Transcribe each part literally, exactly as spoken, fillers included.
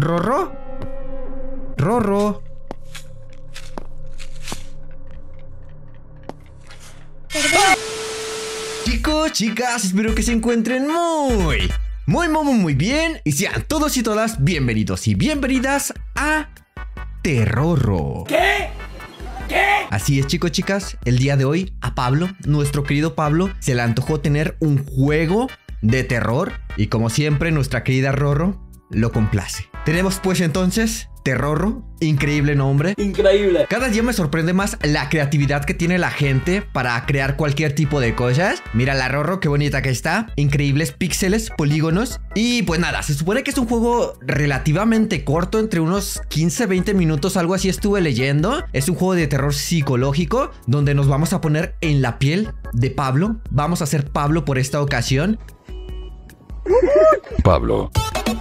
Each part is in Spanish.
¿Rorro? Rorro. Chicos, chicas, espero que se encuentren muy, muy, muy, muy bien. Y sean todos y todas bienvenidos y bienvenidas a Terrorro. ¿Qué? ¿Qué? Así es, chicos, chicas, el día de hoy a Pablo, nuestro querido Pablo, se le antojó tener un juego de terror. Y como siempre, nuestra querida Rorro lo complace. Tenemos pues entonces Terrorro, increíble nombre. Increíble. Cada día me sorprende más la creatividad que tiene la gente para crear cualquier tipo de cosas. Mira la Rorro, qué bonita que está. Increíbles píxeles, polígonos. Y pues nada, se supone que es un juego relativamente corto, entre unos quince, veinte minutos, algo así estuve leyendo. Es un juego de terror psicológico donde nos vamos a poner en la piel de Pablo. Vamos a ser Pablo por esta ocasión. Pablo.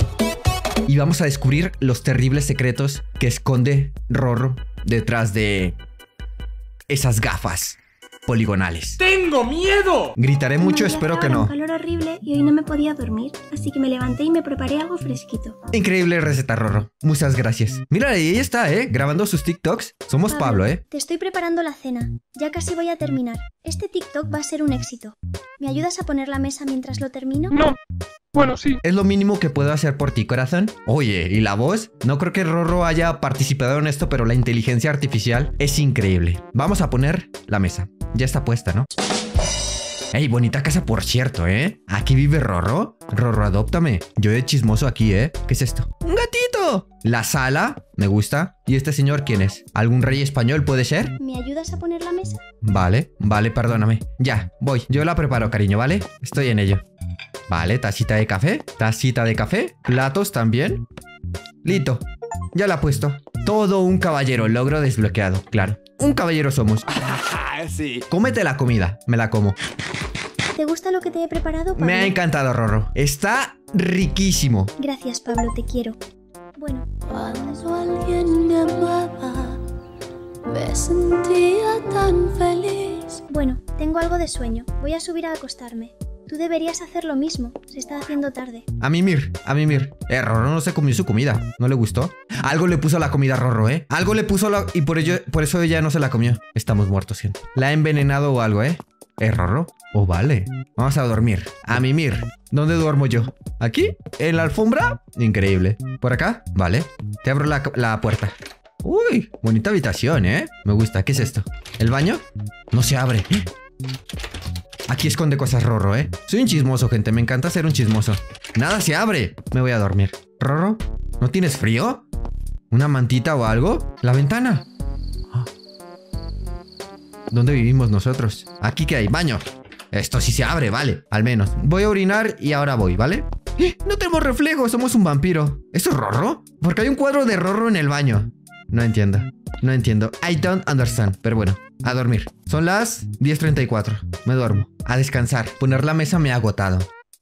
Y vamos a descubrir los terribles secretos que esconde Rorro detrás de esas gafas poligonales. ¡Tengo miedo! Gritaré mucho, Me espero que hacía no. un calor horrible y hoy no me podía dormir, así que me levanté y me preparé algo fresquito. Increíble receta, Rorro. Muchas gracias. Mira, ahí está, ¿eh? Grabando sus TikToks. Somos Pablo, ¿eh? Te estoy preparando la cena. Ya casi voy a terminar. Este TikTok va a ser un éxito. ¿Me ayudas a poner la mesa mientras lo termino? No. Bueno, sí. Es lo mínimo que puedo hacer por ti, corazón. Oye, ¿y la voz? No creo que Rorro haya participado en esto, pero la inteligencia artificial es increíble. Vamos a poner la mesa. Ya está puesta, ¿no? Ey, bonita casa, por cierto, ¿eh? ¿Aquí vive Rorro? Rorro, adóptame. Yo de chismoso aquí, ¿eh? ¿Qué es esto? ¡Un gatito! La sala, me gusta. ¿Y este señor quién es? ¿Algún rey español puede ser? ¿Me ayudas a poner la mesa? Vale, vale, perdóname. Ya, voy. Yo la preparo, cariño, ¿vale? Estoy en ello. Vale, tacita de café. Tacita de café. Platos también. Listo. Ya la he puesto. Todo un caballero. Logro desbloqueado, claro. Un caballero somos. Sí. Cómete la comida. Me la como. ¿Te gusta lo que te he preparado, Pablo? Me ha encantado, Rorro. Está riquísimo. Gracias, Pablo, te quiero. Bueno. Cuando alguien me amaba, me sentía tan feliz. Bueno, tengo algo de sueño. Voy a subir a acostarme. Tú deberías hacer lo mismo. Se está haciendo tarde. A mimir, a mimir. Eh, Rorro no se comió su comida. ¿No le gustó? Algo le puso a la comida a Rorro, ¿eh? Algo le puso la... Y por ello, por eso ella no se la comió. Estamos muertos, gente. La ha envenenado o algo, ¿eh? ¿Eh, Rorro? Oh, vale. Vamos a dormir. A mimir. ¿Dónde duermo yo? ¿Aquí? ¿En la alfombra? Increíble. ¿Por acá? Vale. Te abro la, la puerta. Uy, bonita habitación, ¿eh? Me gusta. ¿Qué es esto? ¿El baño? No se abre. Aquí esconde cosas Rorro, ¿eh? Soy un chismoso, gente. Me encanta ser un chismoso. Nada se abre. Me voy a dormir. Rorro, ¿no tienes frío? ¿Una mantita o algo? ¿La ventana? ¿Dónde vivimos nosotros? ¿Aquí qué hay? Baño. Esto sí se abre, vale. Al menos. Voy a orinar y ahora voy, ¿vale? ¡Eh! No tenemos reflejo. Somos un vampiro. ¿Eso es Rorro? Porque hay un cuadro de Rorro en el baño. No entiendo. No entiendo. I don't understand. Pero bueno, a dormir. Son las diez treinta y cuatro. Me duermo. A descansar. Poner la mesa me ha agotado.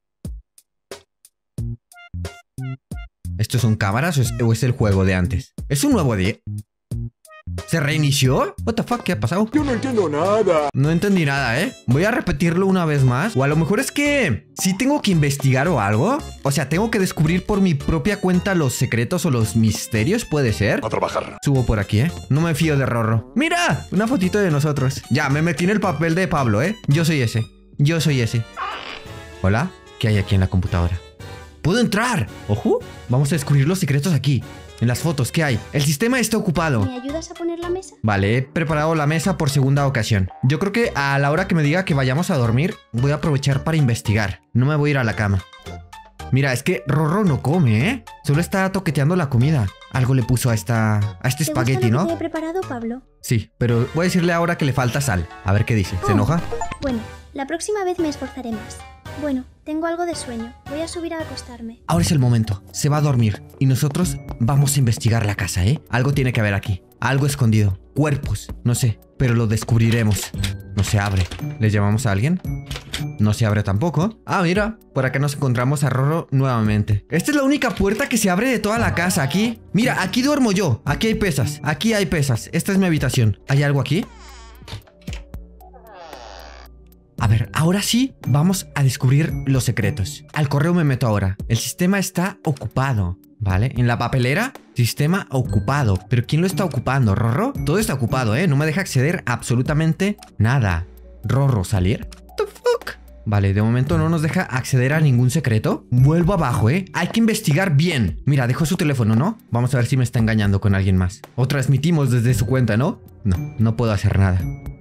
¿Estos son cámaras o es, o es el juego de antes? ¿Es un nuevo día? ¿Se reinició? What the fuck, ¿qué ha pasado? Yo no entiendo nada. No entendí nada, ¿eh? Voy a repetirlo una vez más. O a lo mejor es que sí tengo que investigar o algo. O sea, tengo que descubrir por mi propia cuenta los secretos o los misterios, ¿puede ser? A trabajar. Subo por aquí, ¿eh? No me fío de Rorro. ¡Mira! Una fotito de nosotros. Ya, me metí en el papel de Pablo, ¿eh? Yo soy ese. Yo soy ese. Hola. ¿Qué hay aquí en la computadora? ¡Puedo entrar! ¡Ojo! Vamos a descubrir los secretos aquí. En las fotos, ¿qué hay? El sistema está ocupado. ¿Me ayudas a poner la mesa? Vale, he preparado la mesa por segunda ocasión. Yo creo que a la hora que me diga que vayamos a dormir, voy a aprovechar para investigar. No me voy a ir a la cama. Mira, es que Rorro no come, ¿eh? Solo está toqueteando la comida. Algo le puso a esta... a este ¿Te espagueti, gusta lo ¿no? que te he preparado, Pablo? Sí, pero voy a decirle ahora que le falta sal. A ver qué dice. ¿Se Oh. enoja? Bueno, la próxima vez me esforzaré más. Bueno, tengo algo de sueño. Voy a subir a acostarme. Ahora es el momento. Se va a dormir. Y nosotros vamos a investigar la casa, ¿eh? Algo tiene que haber aquí. Algo escondido. Cuerpos. No sé. Pero lo descubriremos. No se abre. ¿Le llamamos a alguien? No se abre tampoco. Ah, mira. Por acá nos encontramos a Rorro nuevamente. Esta es la única puerta que se abre de toda la casa. Aquí. Mira, aquí duermo yo. Aquí hay pesas. Aquí hay pesas. Esta es mi habitación. ¿Hay algo aquí? A ver, ahora sí, vamos a descubrir los secretos. Al correo me meto ahora. El sistema está ocupado, ¿vale? En la papelera, sistema ocupado. ¿Pero quién lo está ocupando? ¿Rorro? Todo está ocupado, ¿eh? No me deja acceder a absolutamente nada. ¿Rorro salir? What the fuck? Vale, de momento no nos deja acceder a ningún secreto. Vuelvo abajo, ¿eh? Hay que investigar bien. Mira, dejó su teléfono, ¿no? Vamos a ver si me está engañando con alguien más. O transmitimos desde su cuenta, ¿no? No, no puedo hacer nada.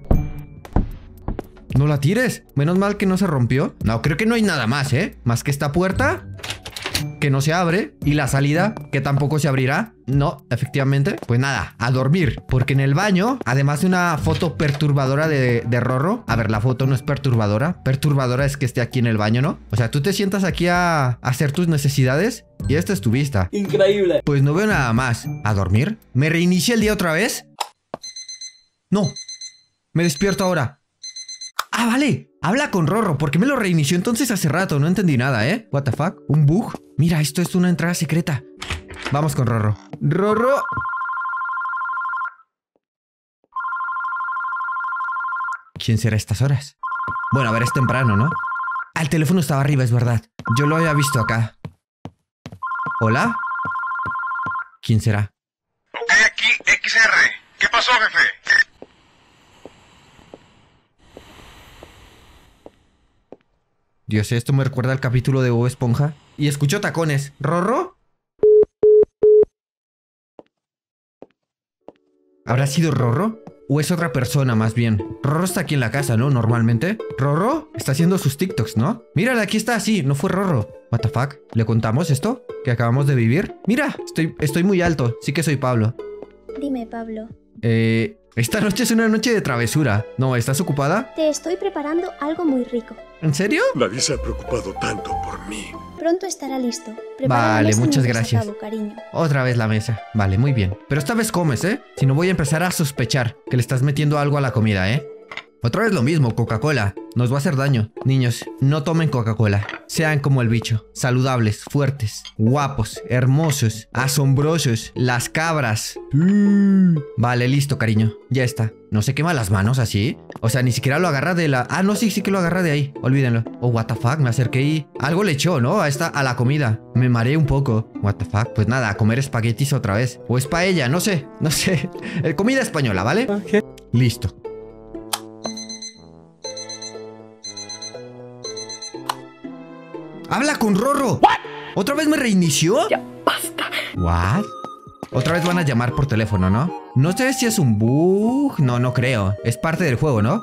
No la tires. Menos mal que no se rompió. No, creo que no hay nada más, ¿eh? Más que esta puerta que no se abre y la salida que tampoco se abrirá. No, efectivamente. Pues nada, a dormir. Porque en el baño, además de una foto perturbadora de, de Rorro. A ver, la foto no es perturbadora. Perturbadora es que esté aquí en el baño, ¿no? O sea, tú te sientas aquí a, a hacer tus necesidades y esta es tu vista. Increíble. Pues no veo nada más. ¿A dormir? ¿Me reinicia el día otra vez? No. Me despierto ahora. Ah, vale. Habla con Rorro. ¿Por qué me lo reinició entonces hace rato? No entendí nada, ¿eh? What the fuck? ¿Un bug? Mira, esto es una entrada secreta. Vamos con Rorro. Rorro. ¿Quién será a estas horas? Bueno, a ver, es temprano, ¿no? Ah, el teléfono estaba arriba, es verdad. Yo lo había visto acá. ¿Hola? ¿Quién será? Ok, aquí X R. ¿Qué pasó, jefe? Dios, esto me recuerda al capítulo de Bob Esponja. Y escucho tacones. ¿Rorro? ¿Habrá sido Rorro? ¿O es otra persona más bien? Rorro está aquí en la casa, ¿no? Normalmente. ¿Rorro? Está haciendo sus TikToks, ¿no? Mírala, aquí está así. No fue Rorro. What the fuck? ¿Le contamos esto? ¿Que acabamos de vivir? Mira, estoy, estoy muy alto. Sí que soy Pablo. Dime, Pablo. Eh... Esta noche es una noche de travesura. No, ¿estás ocupada? Te estoy preparando algo muy rico. ¿En serio? Nadie se ha preocupado tanto por mí. Pronto estará listo. Prepara la Vale, mesa muchas mientras gracias. acabo, cariño. Otra vez la mesa. Vale, muy bien. Pero esta vez comes, ¿eh? Si no voy a empezar a sospechar que le estás metiendo algo a la comida, ¿eh? Otra vez lo mismo, Coca-Cola. Nos va a hacer daño. Niños, no tomen Coca-Cola. Sean como el bicho. Saludables, fuertes, guapos, hermosos, asombrosos. Las cabras. Mm. Vale, listo, cariño. Ya está. ¿No se quema las manos así? O sea, ni siquiera lo agarra de la... Ah, no, sí, sí que lo agarra de ahí. Olvídenlo. Oh, what the fuck. Me acerqué y... Algo le echó, ¿no? A esta... A la comida. Me mareé un poco. What the fuck. Pues nada, a comer espaguetis otra vez. O es paella, no sé. No sé. Comida española, ¿vale? Okay. Listo. ¡Habla con Rorro! ¿What? ¿Otra vez me reinició? Ya basta. ¿What? Otra vez van a llamar por teléfono, ¿no? No sé si es un bug. No, no creo. Es parte del juego, ¿no?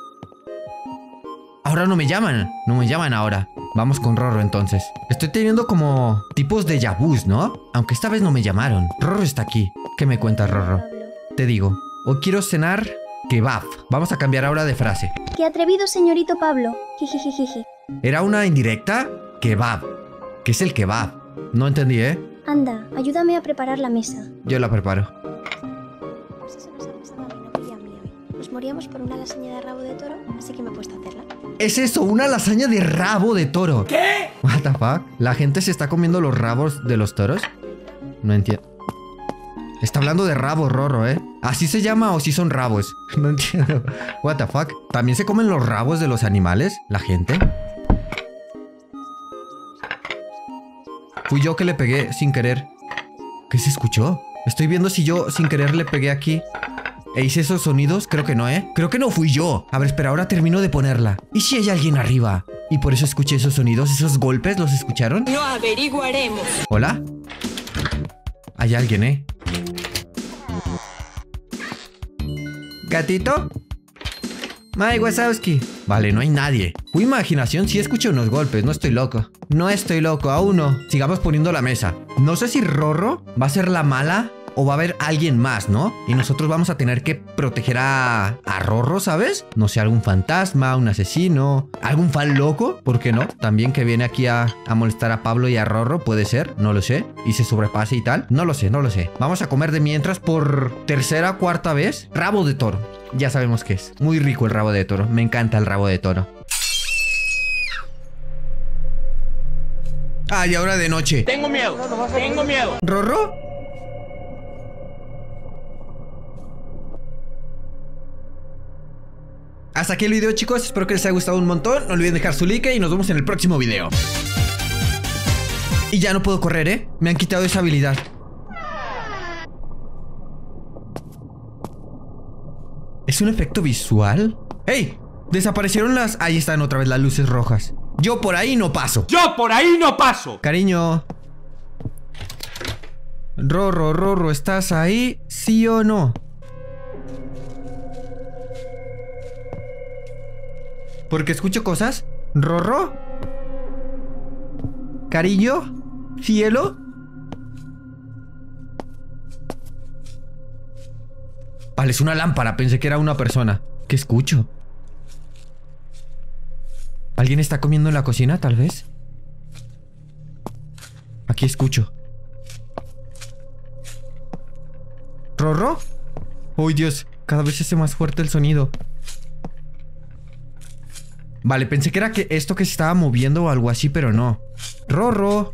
Ahora no me llaman. No me llaman ahora. Vamos con Rorro entonces. Estoy teniendo como tipos de déjà vus, ¿no? Aunque esta vez no me llamaron. Rorro está aquí. ¿Qué me cuentas, Rorro? Te digo. Hoy quiero cenar kebab. Vamos a cambiar ahora de frase. ¡Qué atrevido, señorito Pablo! Jijijijiji. ¿Era una indirecta? Kebab. ¿Qué es el kebab? No entendí, ¿eh? Anda, ayúdame a preparar la mesa. Yo la preparo. Pues eso nos ha pasado a mi novio y a mí hoy. Nos moríamos por una lasaña de rabo de toro, así que me he puesto a hacerla. ¿Es eso? ¿Una lasaña de rabo de toro? ¿Qué? What the fuck? ¿La gente se está comiendo los rabos de los toros? No entiendo. Está hablando de rabo, Rorro, ¿eh? ¿Así se llama o si son rabos? No entiendo. What the fuck? ¿También se comen los rabos de los animales? ¿La gente? Fui yo que le pegué sin querer. ¿Qué se escuchó? Estoy viendo si yo sin querer le pegué aquí e hice esos sonidos. Creo que no, ¿eh? Creo que no fui yo. A ver, espera, ahora termino de ponerla. ¿Y si hay alguien arriba? Y por eso escuché esos sonidos, esos golpes, ¿los escucharon? Lo averiguaremos. ¿Hola? Hay alguien, ¿eh? ¿Gatito? Mike Wazowski. Vale, no hay nadie. Fue imaginación, sí escuché unos golpes, no estoy loco. No estoy loco, aún no. Sigamos poniendo la mesa. No sé si Rorro va a ser la mala o va a haber alguien más, ¿no? Y nosotros vamos a tener que proteger a, a Rorro, ¿sabes? No sé, algún fantasma, un asesino, algún fan loco, ¿por qué no? También que viene aquí a, a molestar a Pablo y a Rorro, puede ser, no lo sé. Y se sobrepase y tal, no lo sé, no lo sé. Vamos a comer de mientras por tercera, cuarta vez, rabo de toro. Ya sabemos qué es. Muy rico el rabo de toro, me encanta el rabo de toro. Ah, y ahora de noche. Tengo miedo, tengo miedo. ¿Rorro? hasta aquí el video, chicos. Espero que les haya gustado un montón. No olviden dejar su like y nos vemos en el próximo video. Y ya no puedo correr, ¿eh? Me han quitado esa habilidad. ¿Es un efecto visual? ¡Ey! Desaparecieron las... Ahí están otra vez las luces rojas. Yo por ahí no paso. ¡Yo por ahí no paso! Cariño. Rorro, Rorro, ¿estás ahí? ¿Sí o no? Porque escucho cosas. Rorro. Cariño. Cielo. Vale, es una lámpara. Pensé que era una persona. ¿Qué escucho? ¿Alguien está comiendo en la cocina, tal vez? Aquí escucho. ¿Rorro? ¡Oh, Dios! Cada vez se hace más fuerte el sonido. Vale, pensé que era que esto que se estaba moviendo o algo así, pero no. ¡Rorro!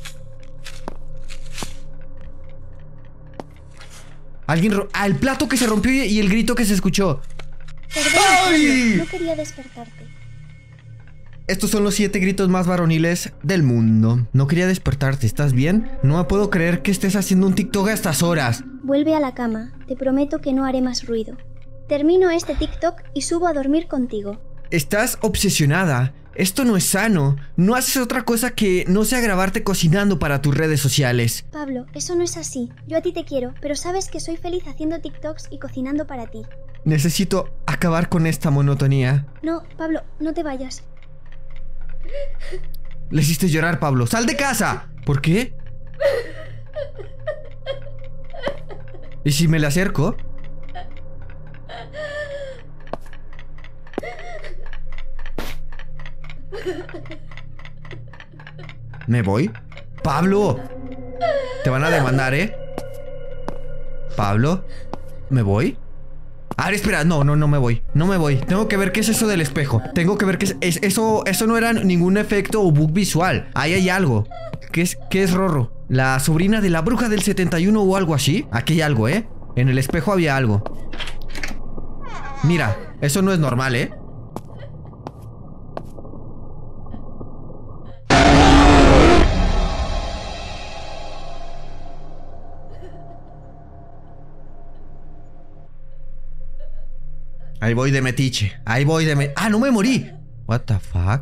Alguien ro... Ah, el plato que se rompió y, y el grito que se escuchó. Perdón, no quería despertarte. Estos son los siete gritos más varoniles del mundo. No quería despertarte, ¿estás bien? No me puedo creer que estés haciendo un TikTok a estas horas. Vuelve a la cama, te prometo que no haré más ruido. Termino este TikTok y subo a dormir contigo. Estás obsesionada. Esto no es sano. No haces otra cosa que no sea grabarte cocinando para tus redes sociales. Pablo, eso no es así. Yo a ti te quiero, pero sabes que soy feliz haciendo TikToks y cocinando para ti. Necesito acabar con esta monotonía. No, Pablo, no te vayas. Le hiciste llorar, Pablo. ¡Sal de casa! ¿Por qué? ¿Y si me le acerco? ¿Me voy? ¡Pablo! Te van a demandar, ¿eh? ¿Pablo? ¿Me voy? A ver, espera, no, no, no me voy. No me voy, tengo que ver qué es eso del espejo. Tengo que ver qué es, es eso. Eso no era ningún efecto o bug visual. Ahí hay algo. ¿Qué es, qué es Rorro? ¿La sobrina de la bruja del setenta y uno o algo así? Aquí hay algo, ¿eh? En el espejo había algo. Mira, eso no es normal, ¿eh? Ahí voy de metiche. Ahí voy de me... ¡Ah, no me morí! What the fuck?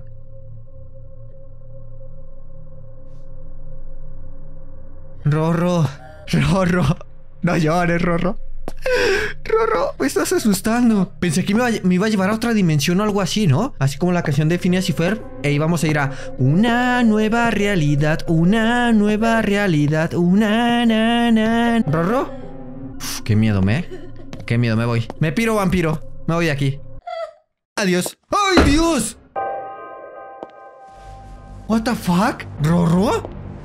Rorro. Rorro. No llores, Rorro. Rorro, me estás asustando. Pensé que me iba, a, me iba a llevar a otra dimensión o algo así, ¿no? Así como la canción de Phineas y Ferb. E íbamos a ir a una nueva realidad. Una nueva realidad. Una na, na. ¿Rorro? Uf, qué miedo, me. Qué miedo, me voy. Me piro, vampiro. Me voy de aquí. Adiós. ¡Ay, Dios! What the fuck? ¿Rorro?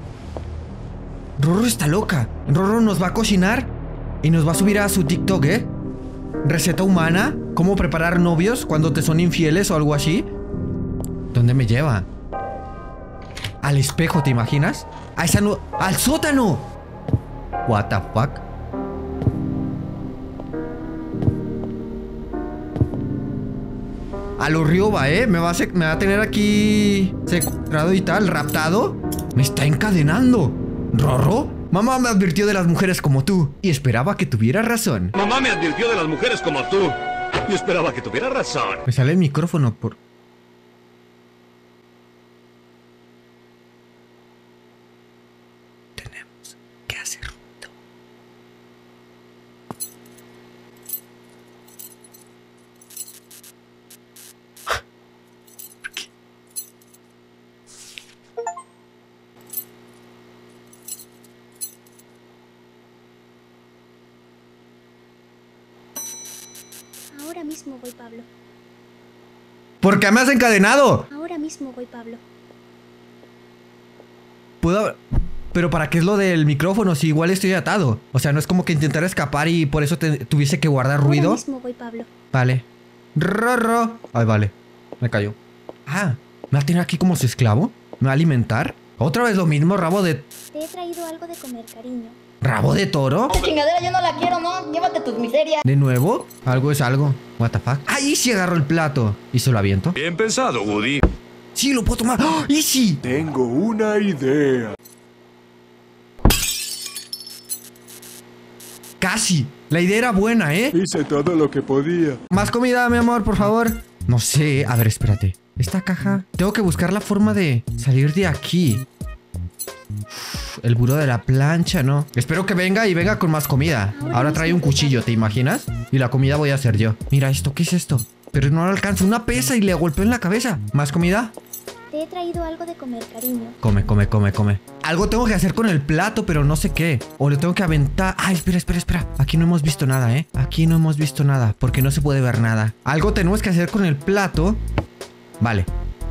Rorro está loca. Rorro nos va a cocinar y nos va a subir a su TikTok, ¿eh? Receta humana. ¿Cómo preparar novios cuando te son infieles o algo así? ¿Dónde me lleva? Al espejo, ¿te imaginas? A esa no... ¡Al sótano! What the fuck? A lo Ryoba, ¿eh? Me va, a me va a tener aquí secuestrado y tal, raptado. Me está encadenando. ¿Rorro? Mamá me advirtió de las mujeres como tú y esperaba que tuviera razón. Mamá me advirtió de las mujeres como tú y esperaba que tuviera razón. Me sale el micrófono por... Tenemos que hacer ruido. Ahora mismo voy, Pablo. ¿Por qué me has encadenado? Ahora mismo voy, Pablo. Puedo... Pero ¿para qué es lo del micrófono si igual estoy atado? O sea, no es como que intentara escapar y por eso te tuviese que guardar ruido. Ahora mismo voy, Pablo. Vale. Rorro. Ay, vale. Me cayó. Ah, ¿me va a tener aquí como su esclavo? ¿Me va a alimentar? Otra vez lo mismo, rabo de... Te he traído algo de comer, cariño. ¿Rabo de toro? Esta chingadera yo no la quiero, ¿no? Llévate tus miserias. ¿De nuevo? Algo es algo. What the fuck. ¡Ahí sí agarró el plato! ¿Y se lo aviento? Bien pensado, Woody. ¡Sí, lo puedo tomar! ¡Oh, Easy! Tengo una idea. Casi. La idea era buena, ¿eh? Hice todo lo que podía. Más comida, mi amor, por favor. No sé. A ver, espérate. Esta caja... Tengo que buscar la forma de salir de aquí. Uf, el buró de la plancha, ¿no? Espero que venga y venga con más comida. Ahora trae un cuchillo, ¿te imaginas? Y la comida voy a hacer yo. Mira esto, ¿qué es esto? Pero no lo alcanzo. Una pesa y le golpeo en la cabeza. ¿Más comida? Te he traído algo de comer, cariño. Come, come, come, come. Algo tengo que hacer con el plato, pero no sé qué. O le tengo que aventar... Ah, espera, espera, espera. Aquí no hemos visto nada, ¿eh? Aquí no hemos visto nada, porque no se puede ver nada. Algo tenemos que hacer con el plato. Vale.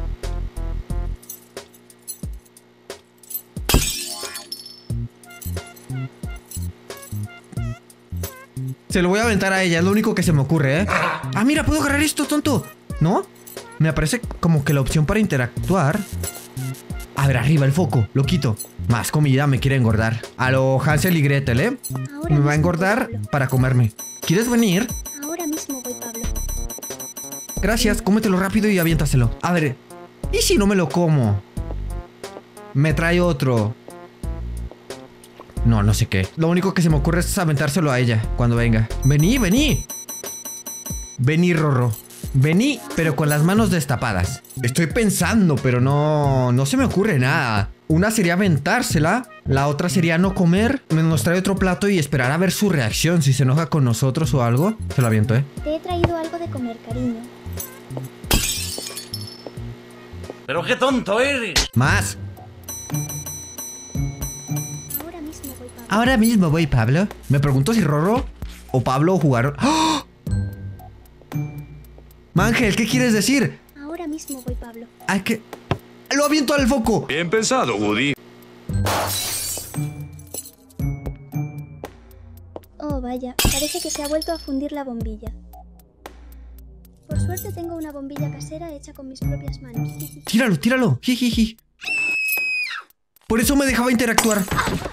Se lo voy a aventar a ella, es lo único que se me ocurre, ¿eh? Ah, mira, puedo agarrar esto, tonto. ¿No? Me aparece como que la opción para interactuar. A ver, arriba el foco, lo quito. Más comida, me quiere engordar. A lo Hansel y Gretel, ¿eh? Ahora Me va a mismo engordar voy, Pablo. para comerme. ¿Quieres venir? Ahora mismo voy, Pablo. Gracias, cómetelo rápido y aviéntaselo. A ver, ¿y si no me lo como? Me trae otro. No, no sé qué. Lo único que se me ocurre es aventárselo a ella cuando venga. Vení, vení. Vení, Rorro. Vení, pero con las manos destapadas. Estoy pensando, pero no... No se me ocurre nada. Una sería aventársela. La otra sería no comer. Nos trae otro plato y esperar a ver su reacción. Si se enoja con nosotros o algo. Se lo aviento, ¿eh? Te he traído algo de comer, cariño. Pero qué tonto eres. Más. Ahora mismo voy, Pablo. Ahora mismo voy, Pablo. Me pregunto si Rorro o Pablo jugaron... ¡Oh! Mangel, ¿qué quieres decir? Ahora mismo voy, Pablo. Hay que... ¡Lo aviento al foco! Bien pensado, Woody. Oh, vaya. Parece que se ha vuelto a fundir la bombilla. Por suerte tengo una bombilla casera hecha con mis propias manos. Tíralo, tíralo. Jijiji. Por eso me dejaba interactuar.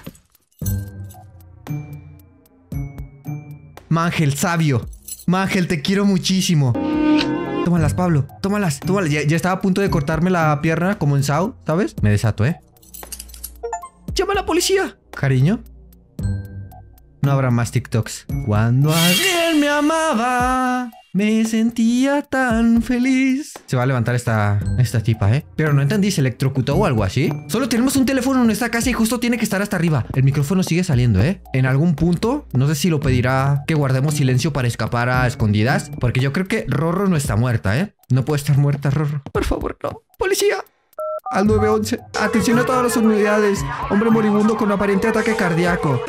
Mangel, sabio. Mangel, te quiero muchísimo. Tómalas, Pablo. Tómalas, tómalas. Ya, ya estaba a punto de cortarme la pierna como en Saw, ¿sabes? Me desato, ¿eh? ¡Llama a la policía! Cariño. No habrá más TikToks. Cuando alguien me amaba, me sentía tan feliz. Se va a levantar esta, esta tipa, ¿eh? Pero no entendí, ¿se electrocutó o algo así? Solo tenemos un teléfono en esta casa y justo tiene que estar hasta arriba. El micrófono sigue saliendo, ¿eh? En algún punto, no sé si lo pedirá que guardemos silencio para escapar a escondidas. Porque yo creo que Rorro no está muerta, ¿eh? No puede estar muerta, Rorro. Por favor, no. ¡Policía! Al nueve once. Atención a todas las unidades. Hombre moribundo con aparente ataque cardíaco.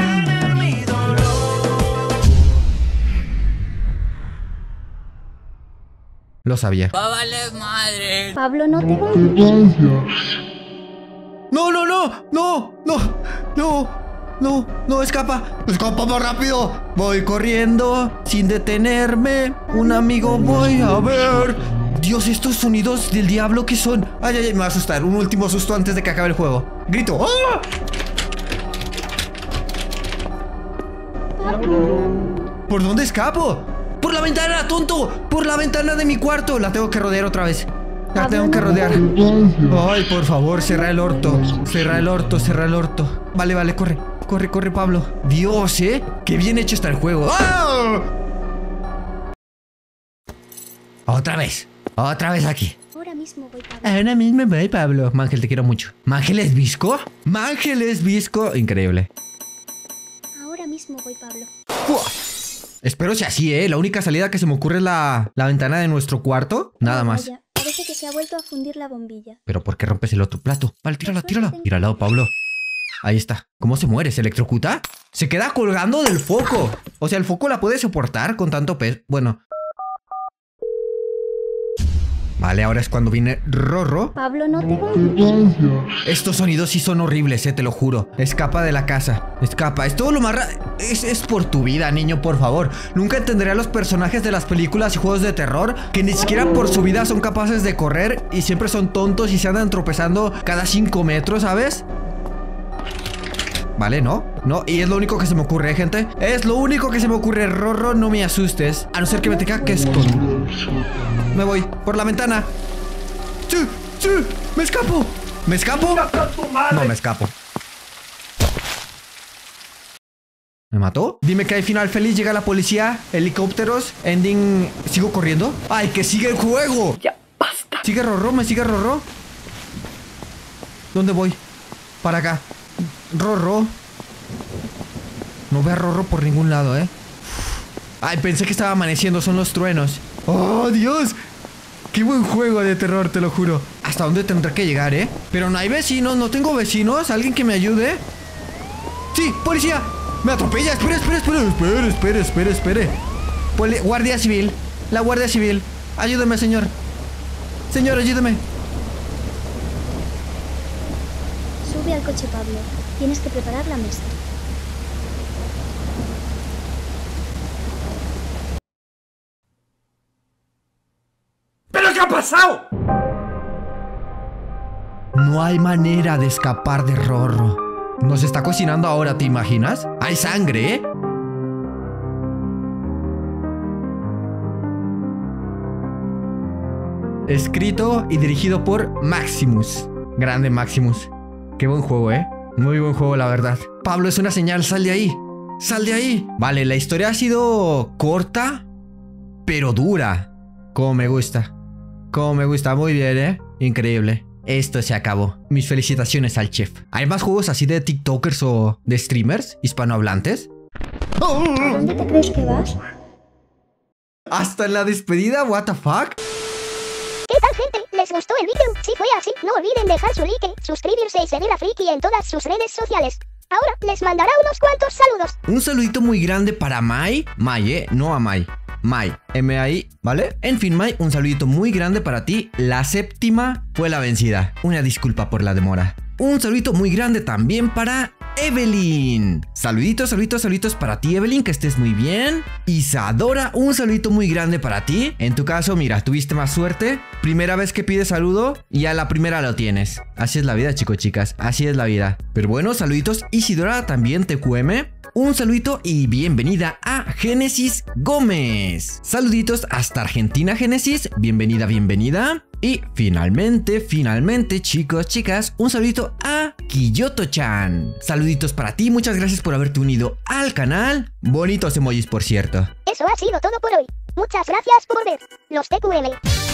Lo sabía. Va a valer madre. Pablo, no te... No, no, no, no, no, no, no, no, escapa. Escapa más rápido. Voy corriendo sin detenerme. Un amigo voy a ver. Dios, estos sonidos del diablo, ¿qué son? Ay, ay, ay, me va a asustar. Un último susto antes de que acabe el juego. Grito. ¡Ah! ¿Por dónde escapo? ¡Por la ventana, tonto! ¡Por la ventana de mi cuarto! La tengo que rodear otra vez. La tengo que rodear. Ay, por favor, cierra el orto. Cierra el orto, cierra el orto. Vale, vale, corre. Corre, corre, Pablo. Dios, ¿eh? Qué bien hecho está el juego. ¡Ah! Otra vez. Otra vez aquí. Ahora mismo voy, Pablo. Ahora mismo voy, Pablo. Mangel, te quiero mucho. ¿Mangel es visco? ¿Mangel es visco? Increíble. Ahora mismo voy, Pablo. ¡Uah! Espero sea así, ¿eh? La única salida que se me ocurre es la, la ventana de nuestro cuarto. Nada Oh, más. vaya. Parece que se ha vuelto a fundir la bombilla. ¿Pero por qué rompes el otro plato? Vale, tíralo, tíralo. Tíralo, Pablo. Ahí está. ¿Cómo se muere? ¿Se electrocuta? Se queda colgando del foco. O sea, el foco la puede soportar con tanto peso. Bueno. Vale, ahora es cuando viene Rorro. Pablo, no te... Estos sonidos sí son horribles, eh, te lo juro. Escapa de la casa. Escapa. Es todo lo más ra... Es, es por tu vida, niño, por favor. Nunca entenderé a los personajes de las películas y juegos de terror que ni siquiera por su vida son capaces de correr y siempre son tontos y se andan tropezando cada cinco metros, ¿sabes? Vale, no, no, y es lo único que se me ocurre, ¿eh, gente? Es lo único que se me ocurre, Rorro, no me asustes. A no ser que me tenga que esconder. Me voy, por la ventana. ¡Sí, sí! ¡Me escapo! ¿Me escapo? No me escapo. ¿Me mató? Dime que hay final feliz, llega la policía, helicópteros, ending... ¿Sigo corriendo? ¡Ay, que sigue el juego! Ya, basta. ¿Sigue Rorro? ¿Me sigue Rorro? ¿Dónde voy? Para acá. Rorro. No veo a Rorro por ningún lado, ¿eh? Ay, pensé que estaba amaneciendo, son los truenos. ¡Oh, Dios! ¡Qué buen juego de terror, te lo juro! ¿Hasta dónde tendré que llegar, eh? Pero no hay vecinos, no tengo vecinos. ¿Alguien que me ayude? ¡Sí, policía! ¡Me atropella! ¡Espera, espera, espera! ¡Espera, espera, espera, espera! Poli- Guardia Civil. La Guardia Civil. Ayúdeme, señor. Señor, ayúdeme. Sube al coche, Pablo. Tienes que preparar la mesa. ¿Pero qué ha pasado? No hay manera de escapar de Rorro. Nos está cocinando ahora, ¿te imaginas? Hay sangre, ¿eh? Escrito y dirigido por Maximus. Grande Maximus. Qué buen juego, ¿eh? Muy buen juego, la verdad. Pablo, es una señal, sal de ahí. Sal de ahí. Vale, la historia ha sido corta, pero dura. Como me gusta. Como me gusta, muy bien, ¿eh? Increíble. Esto se acabó. Mis felicitaciones al chef. ¿Hay más juegos así de TikTokers o de streamers hispanohablantes? ¿A dónde te crees que vas? ¿Hasta en la despedida? ¿What the fuck? ¿Qué tal, gente? ¿Les gustó el vídeo? Si fue así, no olviden dejar su like, suscribirse y seguir a Friki en todas sus redes sociales. Ahora les mandará unos cuantos saludos. Un saludito muy grande para Mai. Mai, eh, no a Mai. Mai, M A I, ¿vale? En fin, Mai, un saludito muy grande para ti. La séptima fue la vencida. Una disculpa por la demora. Un saludito muy grande también para Evelyn. Saluditos, saluditos, saluditos para ti, Evelyn, que estés muy bien. Isadora, un saludito muy grande para ti. En tu caso, mira, tuviste más suerte. Primera vez que pides saludo y a la primera lo tienes. Así es la vida, chicos, chicas. Así es la vida. Pero bueno, saluditos. Isidora, también T Q M. Un saludito y bienvenida a Génesis Gómez. Saluditos hasta Argentina, Génesis. Bienvenida, bienvenida. Y finalmente, finalmente, chicos, chicas, un saludito a Kiyoto-chan. Saluditos para ti, muchas gracias por haberte unido al canal. Bonitos emojis, por cierto. Eso ha sido todo por hoy. Muchas gracias por ver. Los T Q M.